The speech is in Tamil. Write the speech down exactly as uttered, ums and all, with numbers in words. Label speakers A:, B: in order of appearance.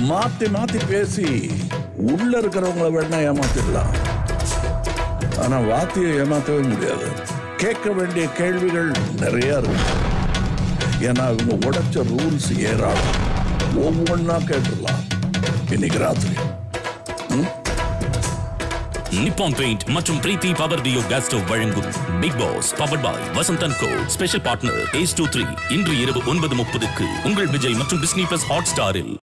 A: மாத்தி மாத்தி பேசி உள்ள இருக்கிறவங்களை வேணா ஏமாத்திடலாம், ஆனா வாத்தியை ஏமாத்தவே முடியாது. கேட்க வேண்டிய கேள்விகள் நிறைய இருக்கு. ஏன்னா இவங்க உடைச்ச ரூல்ஸ் ஏறாடும். ஒவ்வொன்னா கேட்டுடலாம் இன்னைக்கு ராத்திரி.
B: நிப்பான் பெயிண்ட் மற்றும் பிரீத்தி பவர் டியோ கேஸ் ஸ்டவ் வழங்கும் Bigg Boss powered by Vasanth and co. Special partner Ace two three. இன்று இரவு ஒன்பது முப்பதுக்கு உங்கள் விஜய் மற்றும் டிஸ்னி பிளஸ் ஹாட் ஸ்டாரில்.